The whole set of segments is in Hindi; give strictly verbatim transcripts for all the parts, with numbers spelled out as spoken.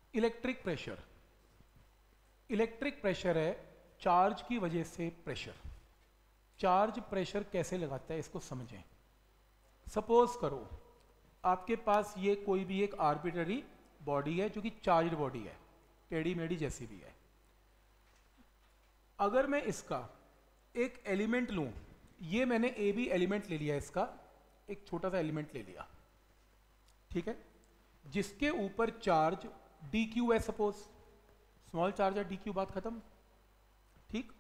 इलेक्ट्रिक प्रेशर, इलेक्ट्रिक प्रेशर है चार्ज की वजह से प्रेशर। चार्ज प्रेशर कैसे लगाता है इसको समझें। सपोज करो आपके पास ये कोई भी एक आर्बिट्ररी बॉडी है जो कि चार्ज बॉडी है, टेढ़ी मेढ़ी जैसी भी है। अगर मैं इसका एक एलिमेंट लूं, ये मैंने ए बी एलिमेंट ले लिया, इसका एक छोटा सा एलिमेंट ले लिया, ठीक है, जिसके ऊपर चार्ज डी क्यू है, सपोज स्मॉल चार्ज है डी क्यू, बात खत्म, ठीक।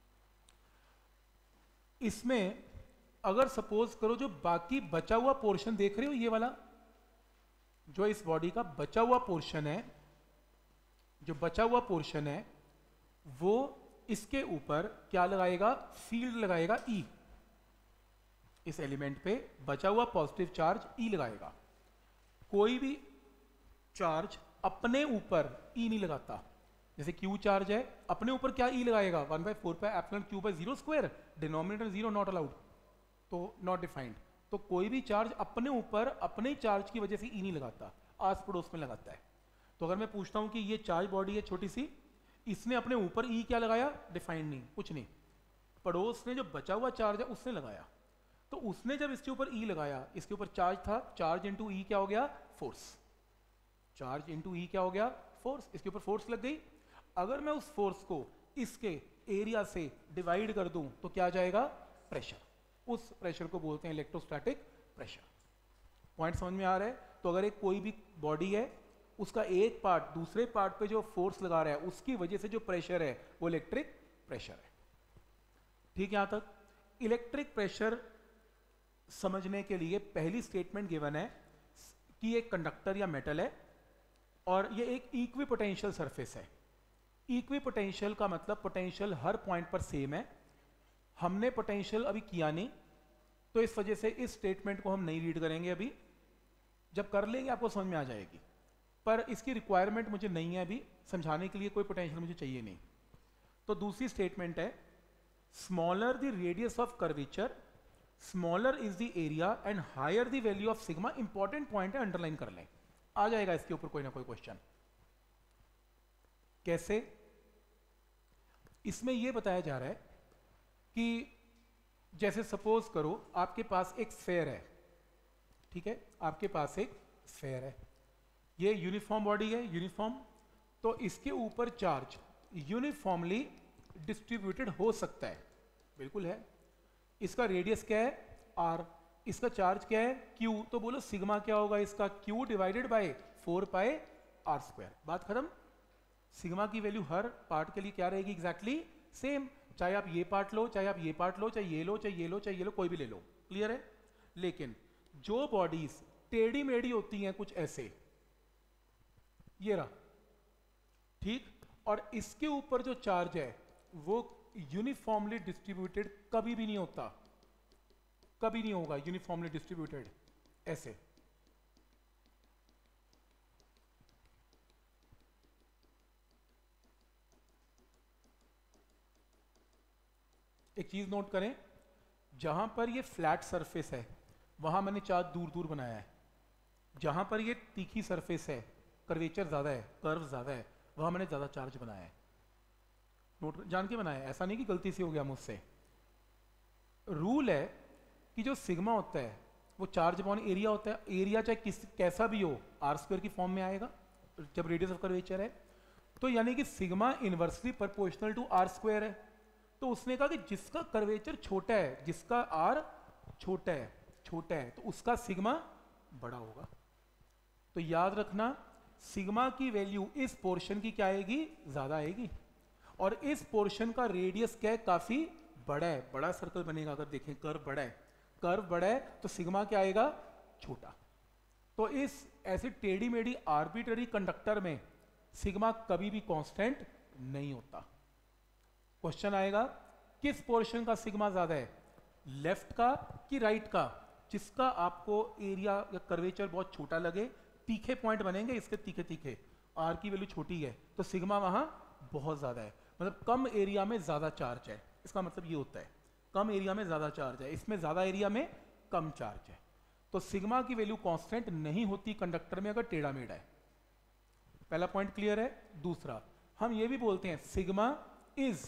इसमें अगर सपोज करो जो बाकी बचा हुआ पोर्शन देख रहे हो, ये वाला जो इस बॉडी का बचा हुआ पोर्शन है, जो बचा हुआ पोर्शन है वो इसके ऊपर क्या लगाएगा, फील्ड लगाएगा ई। इस एलिमेंट पे बचा हुआ पॉजिटिव चार्ज ई लगाएगा। कोई भी चार्ज अपने ऊपर ई नहीं लगाता। जैसे क्यू चार्ज है, अपने ऊपर क्या ई लगाएगा, one by four pi epsilon q by zero square, denominator zero, not allowed, तो नॉट डिफाइंड। तो कोई भी चार्ज अपने ऊपर अपने चार्ज की वजह से ई नहीं लगाता, आस पड़ोस में लगाता है। तो अगर मैं पूछता हूं कि ये चार्ज बॉडी है छोटी सी, इसने अपने ऊपर ई क्या लगाया, डिफाइंड नहीं, कुछ नहीं, पड़ोस ने जो बचा हुआ चार्ज है उसने लगाया। तो उसने जब इसके ऊपर ई लगाया, इसके ऊपर चार्ज था, चार्ज इंटू ई क्या हो गया, फोर्स। चार्ज इंटू ई क्या हो गया, फोर्स। इसके ऊपर फोर्स लग गई। अगर मैं उस फोर्स को इसके एरिया से डिवाइड कर दूं तो क्या आ जाएगा, प्रेशर। उस प्रेशर को बोलते हैं इलेक्ट्रोस्टैटिक प्रेशर। पॉइंट समझ में आ रहा है। तो अगर एक कोई भी बॉडी है, उसका एक पार्ट दूसरे पार्ट पे जो फोर्स लगा रहा है उसकी वजह से जो प्रेशर है वो इलेक्ट्रिक प्रेशर है, ठीक। यहां तक इलेक्ट्रिक प्रेशर समझने के लिए पहली स्टेटमेंट गिवन है कि एक कंडक्टर या मेटल है और ये एक इक्वी पोटेंशियल सरफेस है। इक्वी पोटेंशियल का मतलब पोटेंशियल हर पॉइंट पर सेम है। हमने पोटेंशियल अभी किया नहीं, तो इस वजह से इस स्टेटमेंट को हम नहीं रीड करेंगे अभी। जब कर लेंगे आपको समझ में आ जाएगी, पर इसकी रिक्वायरमेंट मुझे नहीं है अभी समझाने के लिए, कोई पोटेंशियल मुझे चाहिए नहीं। तो दूसरी स्टेटमेंट है, smaller the radius of curvature, smaller is the area and higher the value of sigma. Important point है, अंडरलाइन कर लें, आ जाएगा इसके ऊपर कोई ना कोई क्वेश्चन। कैसे, इसमें यह बताया जा रहा है कि जैसे सपोज करो आपके पास एक स्फेयर है, ठीक है, आपके पास एक स्फेयर है, ये यूनिफॉर्म बॉडी है, यूनिफॉर्म। तो इसके ऊपर चार्ज यूनिफॉर्मली डिस्ट्रीब्यूटेड हो सकता है, बिल्कुल है। इसका रेडियस क्या है, आर। इसका चार्ज क्या है, क्यू। तो बोलो सिग्मा क्या होगा इसका, q divided by four pi are square. बात खत्म। सिग्मा की वैल्यू हर पार्ट के लिए क्या रहेगी, एग्जैक्टली सेम। चाहे आप ये पार्ट लो, चाहे आप ये पार्ट लो, चाहे ये लो, चाहे ये लो, चाहे ये लो, कोई भी ले लो, क्लियर है। लेकिन जो बॉडीज टेढ़ी मेढ़ी होती हैं कुछ ऐसे, ये रहा, ठीक, और इसके ऊपर जो चार्ज है वो यूनिफॉर्मली डिस्ट्रीब्यूटेड कभी भी नहीं होता, कभी नहीं होगा यूनिफॉर्मली डिस्ट्रीब्यूटेड ऐसे। एक चीज नोट करें, जहां पर ये फ्लैट सरफेस है वहां मैंने चार्ज दूर दूर बनाया है, जहां पर ये तीखी सरफेस है, कर्वेचर ज्यादा है, कर्व ज्यादा है, वहां मैंने ज्यादा चार्ज बनाया है। नोट जान के बनाया है, ऐसा नहीं कि गलती से हो गया मुझसे। रूल है कि जो सिग्मा होता है वो चार्ज अपॉन एरिया होता है। एरिया चाहे किस कैसा भी हो आर स्क्वायर की फॉर्म में आएगा जब रेडियस ऑफ कर्वेचर है। तो यानी कि sigma inversely proportional to r square है। तो उसने कहा कि जिसका कर्वेचर छोटा है, जिसका आर छोटा है छोटा है तो उसका सिग्मा बड़ा होगा। तो याद रखना सिग्मा की वैल्यू इस पोर्शन की क्या आएगी, ज्यादा आएगी। और इस पोर्शन का रेडियस क्या है, काफी बड़ा है, बड़ा सर्कल बनेगा। अगर देखें कर्व बड़ा है, कर्व बड़ा है तो सिग्मा क्या आएगा, छोटा। तो इस ऐसे टेढ़ी मेढ़ी आर्बिट्ररी कंडक्टर में सिग्मा कभी भी कांस्टेंट नहीं होता। क्वेश्चन आएगा किस पोर्शन का सिग्मा ज्यादा है, लेफ्ट का कि राइट का, जिसका आपको एरिया या कर्वेचर बहुत छोटा लगे, तीखे पॉइंट बनेंगे इसके तीखे तीखे, आर की वैल्यू छोटी है तो सिग्मा वहां बहुत ज्यादा है, मतलब कम एरिया में ज्यादा चार्ज है। इसका मतलब ये होता है कम एरिया में ज्यादा चार्ज है, इसमें ज्यादा एरिया में कम चार्ज है। तो सिग्मा की वैल्यू कांस्टेंट नहीं होती कंडक्टर में अगर टेढ़ा मेढ़ा है। पहला पॉइंट क्लियर है। दूसरा, हम ये भी बोलते हैं sigma is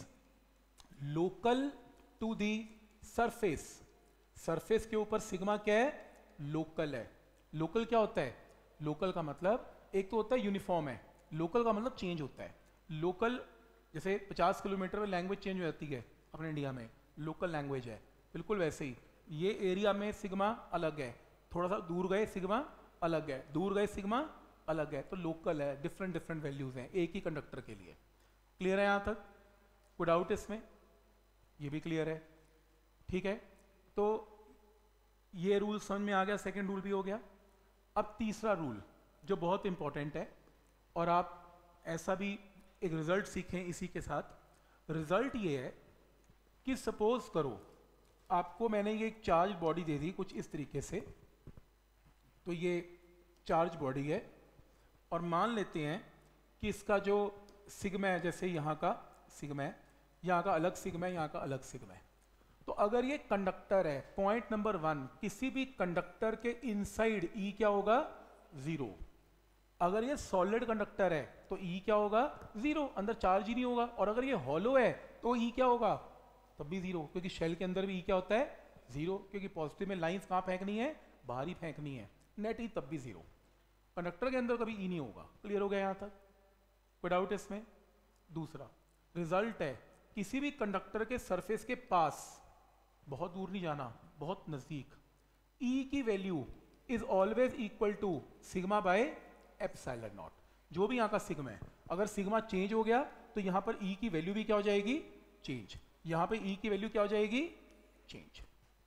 local to the surface. Surface के ऊपर सिग्मा क्या है? लोकल है। लोकल क्या होता है? लोकल का मतलब एक तो होता है यूनिफॉर्म है, लोकल का मतलब चेंज होता है। लोकल जैसे पचास किलोमीटर में लैंग्वेज चेंज हो जाती है अपने इंडिया में, लोकल लैंग्वेज है, बिल्कुल वैसे ही ये एरिया में सिग्मा अलग है, थोड़ा सा दूर गए सिग्मा अलग है, दूर गए सिग्मा अलग है, तो लोकल है, डिफरेंट डिफरेंट वैल्यूज हैं एक ही कंडक्टर के लिए। क्लियर है यहाँ तक? कोई डाउट इसमें? ये भी क्लियर है, ठीक है। तो ये रूल समझ में आ गया, सेकंड रूल भी हो गया। अब तीसरा रूल जो बहुत इंपॉर्टेंट है, और आप ऐसा भी एक रिजल्ट सीखें इसी के साथ। रिजल्ट ये है कि सपोज करो आपको मैंने ये एक चार्ज बॉडी दे दी कुछ इस तरीके से, तो ये चार्ज बॉडी है, और मान लेते हैं कि इसका जो सिग्मा है, जैसे यहाँ का सिग्मा है, यहाँ का अलग सिग्मा है, यहाँ का अलग सिग्मा है। तो अगर ये कंडक्टर है, पॉइंट नंबर वन, किसी भी कंडक्टर के इनसाइड ई क्या होगा? जीरो। अगर ये सॉलिड कंडक्टर है तो ई क्या होगा? जीरो, अंदर चार्ज ही नहीं होगा। और अगर ये हॉलो है तो ई क्या होगा? तब भी जीरो, क्योंकि शेल के अंदर भी ई क्या होता है? जीरो, क्योंकि पॉजिटिव में लाइंस कहाँ फेंकनी है? बाहर ही फेंकनी है। नेट ई तब भी जीरो, कंडक्टर के अंदर कभी ई नहीं होगा। क्लियर हो गया यहाँ तक? कोई डाउट इसमें? दूसरा रिजल्ट है किसी भी कंडक्टर के सरफेस के पास, बहुत दूर नहीं जाना, बहुत नजदीक, ई की value is always equal to sigma by epsilon naught. जो भी यहाँ का सिग्मा है, अगर सिग्मा चेंज हो गया तो यहाँ पर ई की वैल्यू भी क्या हो जाएगी? चेंज। यहाँ पे ई की वैल्यू क्या हो जाएगी? चेंज।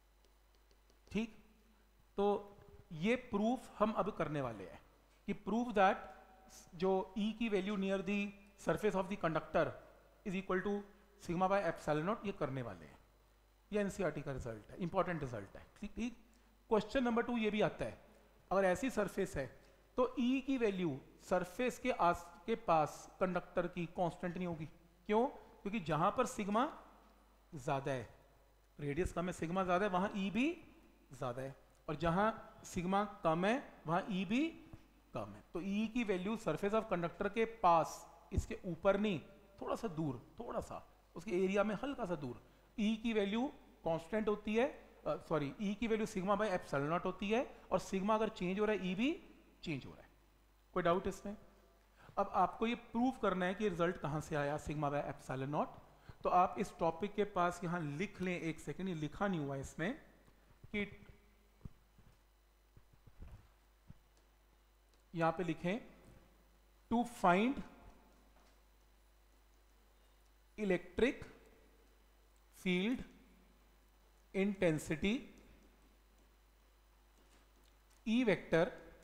ठीक, तो ये प्रूफ हम अब करने वाले हैं कि प्रूव दैट जो ई की value near the surface of the conductor is equal to sigma by epsilon naught, ये करने वाले हैं। ये एनसीईआरटी का रिजल्ट है, इंपॉर्टेंट रिजल्ट है। ठीक ठीक। क्वेश्चन नंबर टू ये भी आता है, अगर ऐसी सरफेस है तो ई की वैल्यू सरफेस के आस के पास कंडक्टर की कांस्टेंट नहीं होगी। क्यों? क्योंकि जहां पर सिग्मा ज्यादा है, रेडियस कम है, सिग्मा ज्यादा है, वहां ई भी ज्यादा है, और जहां सिग्मा कम है वहां ई भी कम है। तो ई की वैल्यू सरफेस ऑफ कंडक्टर के पास, इसके ऊपर नहीं, थोड़ा सा दूर, थोड़ा सा उसके एरिया में हल्का सा दूर, ई की वैल्यू कांस्टेंट होती है, सॉरी ई की value sigma by epsilon naught होती है, और सिग्मा अगर चेंज हो रहा है ई भी चेंज हो रहा है। कोई डाउट इसमें? अब आपको ये प्रूव करना है कि रिजल्ट कहां से आया सिग्मा बाय एप्सिलॉन नॉट। तो आप इस टॉपिक के पास यहां लिख लें, एक सेकेंड, ये लिखा नहीं हुआ है इसमें, कि यहां पे लिखें to find electric field intensity E vector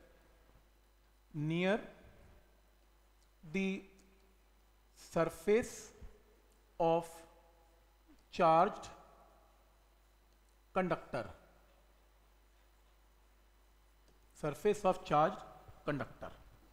near the surface of charged conductor, surface of charged conductor।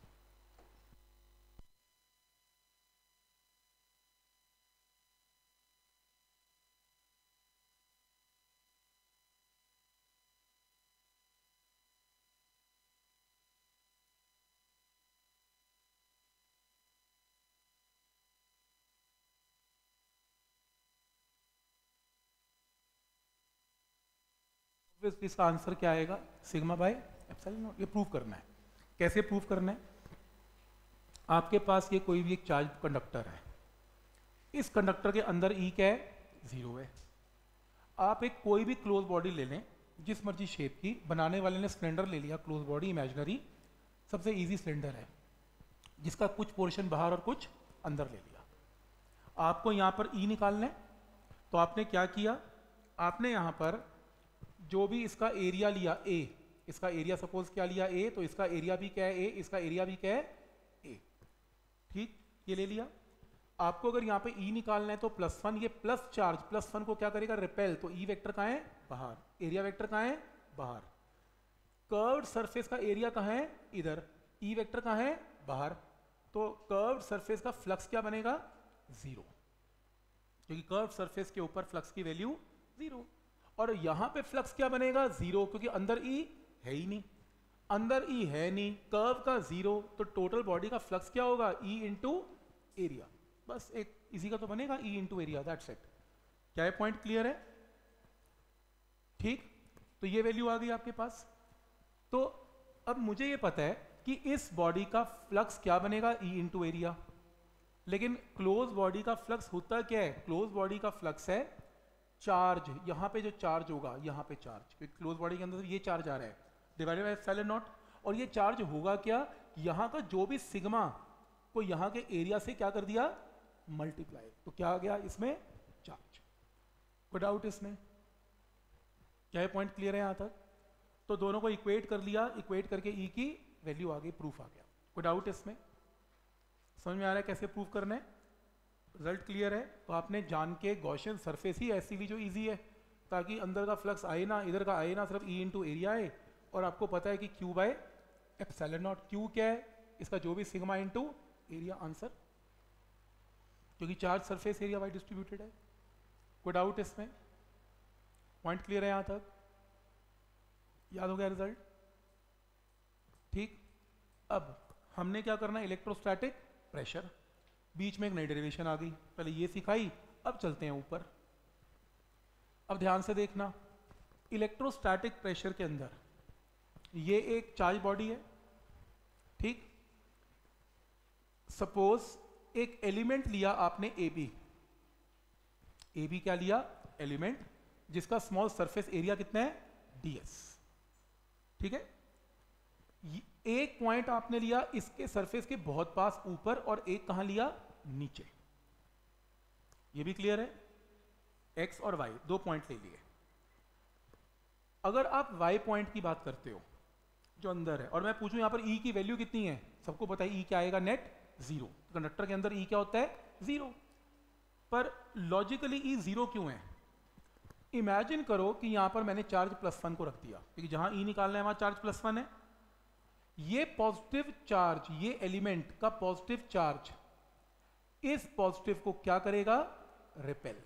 इसका आंसर क्या आएगा? Sigma by epsilon naught. ये प्रूव करना है। कैसे प्रूव करना है? आपके पास ये कोई भी एक चार्ज कंडक्टर है, इस कंडक्टर के अंदर ई क्या है? जीरो है। आप एक कोई भी क्लोज बॉडी ले लें, जिस मर्जी शेप की, बनाने वाले ने सिलेंडर ले लिया, क्लोज बॉडी इमेजिनरी, सबसे इजी सिलेंडर है, जिसका कुछ पोर्शन बाहर और कुछ अंदर ले लिया। आपको यहाँ पर ई निकालना है, तो आपने क्या किया? आपने यहाँ पर जो भी इसका एरिया लिया ए, इसका एरिया सपोज क्या लिया? ए, तो इसका एरिया भी क्या है? ए, इसका एरिया भी क्या है? ए। ठीक, ये ले लिया। आपको अगर यहाँ पे ई निकालना है तो प्लस वन, ये प्लस चार्ज, प्लस वन को क्या करेगा? रिपेल। तो ई वेक्टर कहाँ है? बाहर। एरिया वेक्टर कहाँ है? बाहर। कर्व्ड सरफेस का एरिया कहाँ है? इधर। ई वेक्टर कहाँ है? बाहर। तो कर्व्ड सरफेस का फ्लक्स क्या बनेगा? जीरो, क्योंकि कर्व्ड सरफेस के ऊपर फ्लक्स की वैल्यू जीरो। और यहां पे फ्लक्स क्या बनेगा? जीरो, क्योंकि अंदर ई है ही नहीं। अंदर ई है नहीं, कर्व का जीरो, तो टोटल बॉडी का फ्लक्स क्या होगा? E into area. बस एक इसी का तो बनेगा, E into area, that's it. क्या ये पॉइंट क्लियर है? ठीक, तो ये वैल्यू आ गई आपके पास। तो अब मुझे ये पता है कि इस बॉडी का फ्लक्स क्या बनेगा? E into area. लेकिन क्लोज बॉडी का फ्लक्स होता क्या है? क्लोज बॉडी का फ्लक्स है चार्ज, यहां पे जो चार्ज होगा, यहां पे चार्ज, क्योंकि क्लोज बॉडी के अंदर ये चार्ज आ रहा है, डिवाइडेड बाय एप्सिलॉन नॉट। और ये चार्ज होगा क्या? यहां का जो भी सिग्मा को यहां के एरिया से क्या कर दिया? मल्टीप्लाई। तो क्या आ गया इसमें? चार्ज। कोई डाउट इसमें? क्या ये पॉइंट क्लियर है यहां तक? तो दोनों को इक्वेट कर लिया, इक्वेट करके ई की वैल्यू आ गई, प्रूफ आ गया। कोई डाउट इसमें? समझ में आ रहा है कैसे प्रूफ करना है? रिजल्ट क्लियर है? तो आपने जान के गॉसियन सरफेस ही ऐसी ली जो इजी है, ताकि अंदर का फ्लक्स आए ना, इधर का आए ना, सिर्फ ई इंटू एरिया आए। और आपको पता है कि q by epsilon naught, q क्या है? इसका जो भी सिग्मा इंटू एरिया, आंसर, क्योंकि charge surface area wise distributed है। कोई डाउट इसमें? पॉइंट क्लियर है यहां तक? याद हो गया रिजल्ट? ठीक, अब हमने क्या करना है? Electrostatic pressure. बीच में एक नई डेरिवेशन आ गई, पहले ये सिखाई, अब चलते हैं ऊपर। अब ध्यान से देखना, इलेक्ट्रोस्टैटिक प्रेशर के अंदर ये एक चार्ज बॉडी है, ठीक। सपोज एक एलिमेंट लिया आपने ए बी, ए बी क्या लिया? एलिमेंट, जिसका स्मॉल सरफेस एरिया कितना है? डीएस, ठीक है। एक पॉइंट आपने लिया इसके सरफेस के बहुत पास ऊपर, और एक कहां लिया? नीचे। ये भी क्लियर है? एक्स और वाई दो पॉइंट ले लिए। अगर आप वाई पॉइंट की बात करते हो जो अंदर है, और मैं पूछूं यहां पर ई की वैल्यू कितनी है? सबको पता है ई क्या आएगा? Net zero. कंडक्टर के अंदर ई क्या होता है? जीरो। पर लॉजिकली ई जीरो क्यों है? इमेजिन करो कि यहां पर मैंने चार्ज प्लस वन को रख दिया, क्योंकि जहां ई निकालना है वहां चार्ज प्लस वन है। ये पॉजिटिव चार्ज, ये एलिमेंट का पॉजिटिव चार्ज इस पॉजिटिव को क्या करेगा? रिपेल।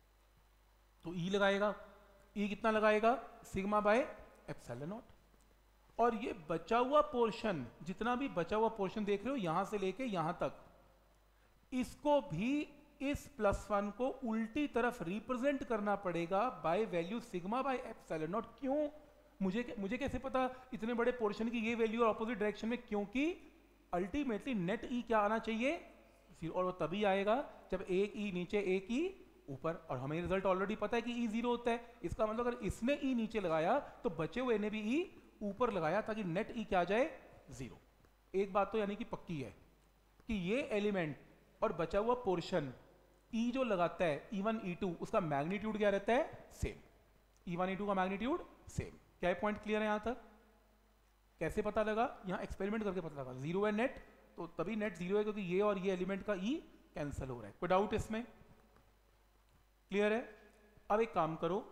तो ई लगाएगा, ई कितना लगाएगा? Sigma by epsilon naught. और ये बचा हुआ पोर्शन, जितना भी बचा हुआ पोर्शन देख रहे हो यहां से लेके यहां तक, इसको भी इस प्लस वन को उल्टी तरफ रिप्रेजेंट करना पड़ेगा by value sigma by epsilon naught. क्यों? मुझे मुझे कैसे पता इतने बड़े पोर्शन की ये वैल्यू और अपोजिट डायरेक्शन में? क्योंकि अल्टीमेटली नेट ई क्या आना चाहिए? जीरो। और वो तभी आएगा जब एक ई नीचे एक ई ऊपर, और हमें रिजल्ट ऑलरेडी पता है कि ई जीरो होता है। इसका मतलब अगर इसने ई नीचे लगाया तो बचे हुए ने भी ई ऊपर लगाया, ताकि नेट ई क्या आ जाए? जीरो। एक बात तो यानी कि पक्की है कि ये एलिमेंट और बचा हुआ पोर्शन ई जो लगाता है ई वन ई टू, उसका मैग्नीट्यूड क्या रहता है? Same. E one E two का मैग्नीट्यूड सेम। क्या है पॉइंट क्लियर है यहां तक? कैसे पता लगा? यहां एक्सपेरिमेंट करके पता लगा। जीरो है नेट, तो तभी नेट जीरो है क्योंकि ये और ये एलिमेंट का ई कैंसिल हो रहा है। कोई डाउट इसमें? क्लियर है? अब एक काम करो,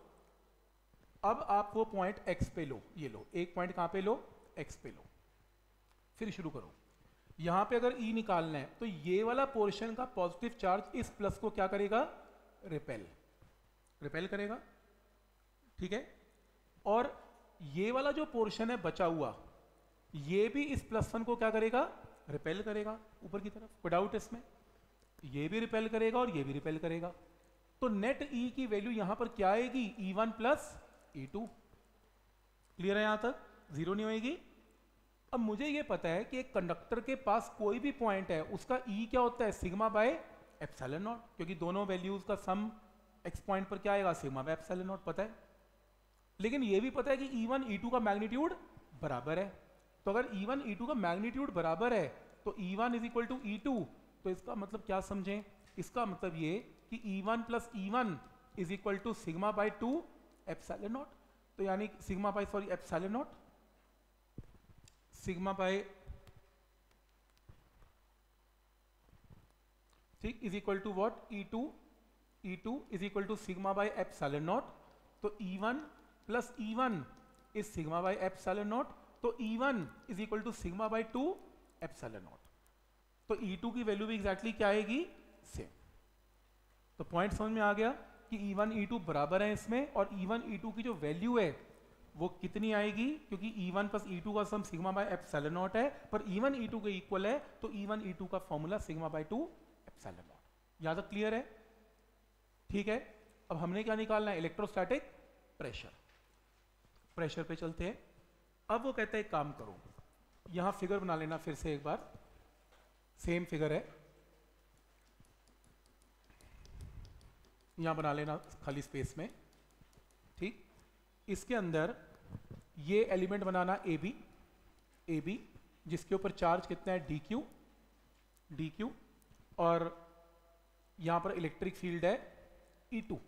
अब आप वो पॉइंट एक्स पे लो, ये लो एक पॉइंट कहां पे लो? एक्स पे लो। फिर शुरू करो। यहां पे अगर ई निकालना है तो ये वाला पोर्शन का पॉजिटिव चार्ज इस प्लस को क्या करेगा? रिपेल, रिपेल करेगा, ठीक है। और ये वाला जो पोर्शन है बचा हुआ, ये भी इस प्लस वन को क्या करेगा? रिपेल करेगा ऊपर की तरफ। कोई डाउट इसमें? ये भी रिपेल करेगा और ये भी रिपेल करेगा। तो नेट ई की वैल्यू यहां पर क्या आएगी? E one plus E two. Clear है यहां तक? जीरो नहीं होएगी। अब मुझे ये पता है कि एक कंडक्टर के पास कोई भी पॉइंट है, उसका ई क्या होता है? सिग्मा बाय एप्सिलॉन नॉट, क्योंकि दोनों वैल्यूज का सम एक्स पॉइंट पर क्या आएगा? सिग्मा बाय एप्सिलॉन नॉट, पता है। लेकिन ये भी पता है कि ई वन ई टू का मैग्नीट्यूड बराबर है। तो अगर ई वन ई टू का मैग्नीट्यूड बराबर है तो E one is equal to E two, तो इसका मतलब क्या समझें? इसका मतलब ये कि E one plus E one is equal to sigma by two epsilon naught. तो यानी sigma by sorry epsilon naught, sigma by ठीक is equal to what? E two, E two is equal to sigma by epsilon naught. तो E one plus E one is sigma by epsilon naught, तो E one is equal to sigma by two epsilon naught. तो ई टू की वैल्यू भी एग्जैक्टली क्या आएगी? सेम। तो पॉइंट समझ में आ गया कि ई वन ई टू बराबर है इसमें, और ई वन ई टू की जो वैल्यू है वो कितनी आएगी, क्योंकि E one plus E two का sum sigma by epsilon naught है, पर ई वन ई टू के इक्वल है, तो ई वन ई टू का formula sigma by two epsilon naught. यहाँ तक क्लियर है? ठीक है, अब हमने क्या निकालना है, इलेक्ट्रोस्टैटिक प्रेशर। प्रेशर पे चलते हैं। अब वो कहता है एक काम करो, यहां फिगर बना लेना फिर से एक बार, सेम फिगर है, यहां बना लेना खाली स्पेस में। ठीक, इसके अंदर ये एलिमेंट बनाना ए बी, ए बी जिसके ऊपर चार्ज कितना है, डी क्यू, डी क्यू, और यहां पर इलेक्ट्रिक फील्ड है ई टू।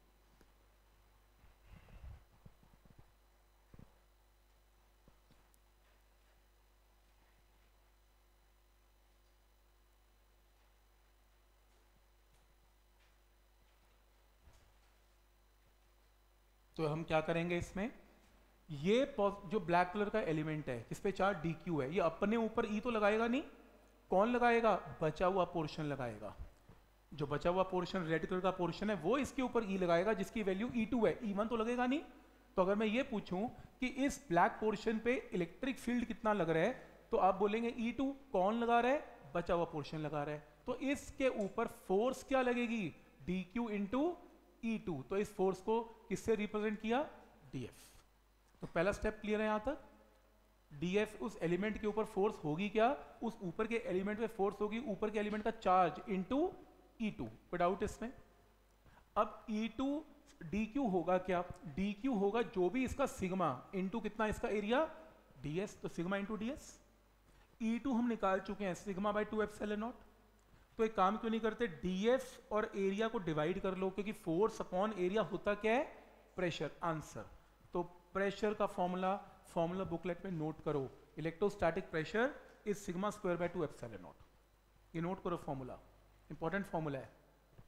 तो हम क्या करेंगे इसमें, ये जो ब्लैक कलर का एलिमेंट है जिस पे चार्ज डी क्यू है, ये अपने ऊपर ई तो लगाएगा नहीं, कौन लगाएगा, बचा हुआ पोर्शन लगाएगा। जो बचा हुआ पोर्शन रेड कलर का पोर्शन है वो इसके ऊपर ई लगाएगा, जिसकी वैल्यू ई टू है, ई वन तो लगेगा नहीं। तो अगर मैं ये पूछूं कि इस ब्लैक पोर्शन पे इलेक्ट्रिक फील्ड कितना लग रहा है, तो आप बोलेंगे ई टू। कौन लगा रहा है, बचा हुआ पोर्शन लगा रहा है, तो इसके ऊपर फोर्स क्या लगेगी, d q into E two. तो इस फोर्स को किससे रिप्रेजेंट किया, डीएफ। तो पहला स्टेप क्लियर है यहां तक। डीएफ उस एलिमेंट के ऊपर फोर्स होगी क्या, उस ऊपर के एलिमेंट पे फोर्स होगी ऊपर के एलिमेंट का चार्ज इनटू ई टू। कोई डाउट इसमें? अब ई टू डी क्यू होगा क्या, डी क्यू होगा जो भी इसका सिग्मा इनटू कितना इसका एरिया डीएस, तो sigma into d s. E two हम निकाल चुके हैं, sigma by two epsilon naught. तो एक काम क्यों नहीं करते, डीएफ और एरिया को डिवाइड कर लो, क्योंकि फोर्स अपॉन एरिया होता क्या है, प्रेशर। आंसर तो प्रेशर का फॉर्मूला फॉर्मूला बुकलेट में नोट करो, electrostatic pressure is sigma square by two epsilon naught. ये नोट करो, फॉर्मूला इंपॉर्टेंट फॉर्मूला है।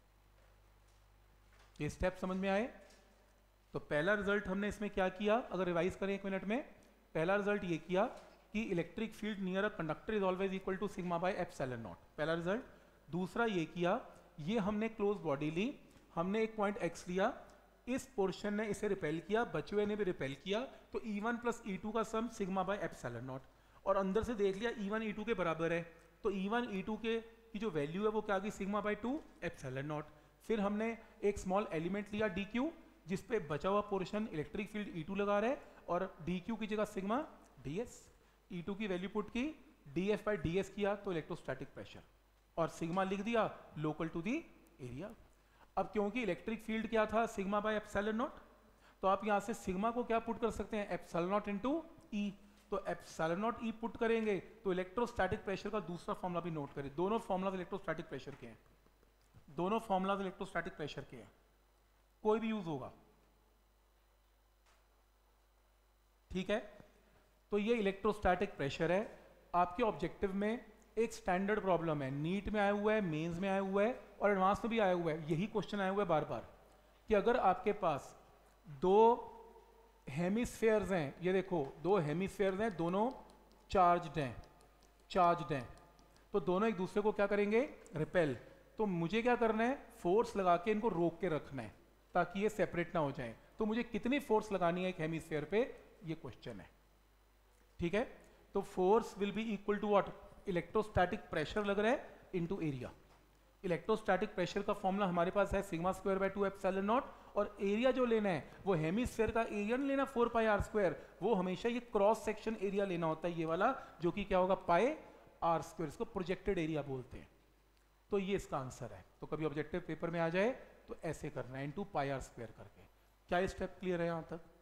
ये स्टेप समझ में आए? तो पहला रिजल्ट हमने इसमें क्या किया, अगर रिवाइज करें एक मिनट में, पहला रिजल्ट ये किया कि electric field near a conductor is always equal to sigma by epsilon naught, पहला रिजल्ट। दूसरा ये किया, ये हमने क्लोज बॉडी ली, हमने एक पॉइंट एक्स लिया, इस पोर्शन ने इसे रिपेल किया, बचे हुए ने भी रिपेल किया, तो E one plus E two का sum sigma by epsilon naught. और अंदर से देख लिया ई वन ई टू के बराबर है, तो ई वन ई टू के की जो वैल्यू है वो क्या आ गई, sigma by two epsilon naught. फिर हमने एक स्मॉल एलिमेंट लिया डी क्यू, जिस पे बचा हुआ portion electric field E two लगा रहा है, और डी क्यू की जगह sigma d s, E two की वैल्यू पुट की, d f by d s किया, तो इलेक्ट्रोस्टैटिक प्रेशर, और सिग्मा लिख दिया लोकल टू दी एरिया। अब क्योंकि इलेक्ट्रिक फील्ड क्या था, सिग्मा बाय एप्सिलॉन नॉट, तो आप यहां से सिग्मा को क्या पुट कर सकते हैं, एप्सिलॉन नॉट इनटू ई। तो एप्सिलॉन नॉट ई पुट करेंगे तो इलेक्ट्रोस्टैटिक प्रेशर का दूसरा फॉर्मूला भी नोट करें। दोनों फॉर्मूला इलेक्ट्रोस्टैटिक प्रेशर के हैं, दोनों फॉर्मूला इलेक्ट्रोस्टैटिक प्रेशर के हैं, कोई भी यूज होगा। ठीक है, तो ये इलेक्ट्रोस्टैटिक प्रेशर है। आपके ऑब्जेक्टिव में एक स्टैंडर्ड प्रॉब्लम है, नीट में आया हुआ है, मेंस में आया हुआ है, और एडवांस में भी आया हुआ है। यही क्वेश्चन आया हुआ है बार बार कि अगर आपके पास दो हेमिस्फेयर्स हैं, ये देखो दो हेमिस्फेयर्स हैं, दोनों चार्ज्ड हैं, चार्ज्ड हैं, तो दोनों एक दूसरे को क्या करेंगे, रिपेल। तो मुझे क्या करना है, फोर्स लगा के इनको रोक के रखना है ताकि ये सेपरेट ना हो जाए। तो मुझे कितनी फोर्स लगानी है एक हेमिस्फेयर पे, ये क्वेश्चन है। ठीक है, तो force will be equal to what, electrostatic pressure लग रहा है इनटू एरिया। इलेक्ट्रोस्टैटिक प्रेशर का फॉर्मूला हमारे पास है sigma square by two epsilon naught, और एरिया जो लेना है वो हेमिस्फेयर का एरिया नहीं लेना फोर पाई आर स्क्वायर, वो हमेशा ये क्रॉस सेक्शन एरिया लेना होता है, ये वाला, जो कि क्या होगा, पाई आर स्क्वायर, इसको प्रोजेक्टेड एरिया बोलते हैं। तो ये इसका आंसर है। तो कभी ऑब्जेक्टिव पेपर में आ जाए तो ऐसे करना है, इनटू पाई आर स्क्वायर करके। क्या स्टेप क्लियर है यहां तक?